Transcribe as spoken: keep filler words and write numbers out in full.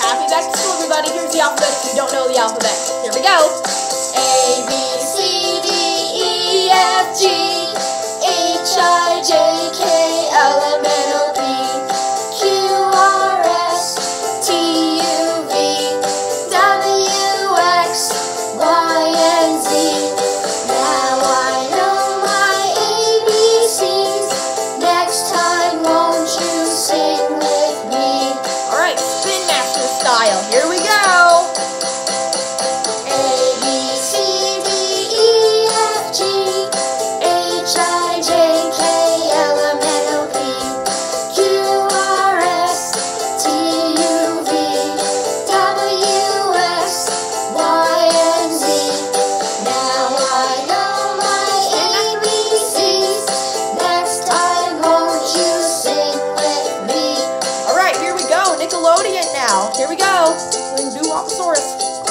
Happy back to school, everybody. Here's the alphabet if you don't know the alphabet. Here we go. A, B, C, D, E, F, G, H, I, J, K, L, M, N, O, P, Q, R, S, T, U, V, W, X, Y, and Z. Now I know my A B Cs. Next time, won't you sing with me? Alright, Spinmaster style. Here we go. A, B, C, D, E, F, G, H, I, J, K, L, M, N, O, P, Q, R, S, T, U, V, W, X, Y, and Z. Now I know my A B Cs. Next time, won't you sing with me? Alright, here we go. Nickelodeon now. Here we go. We're going to do Alphasaurus.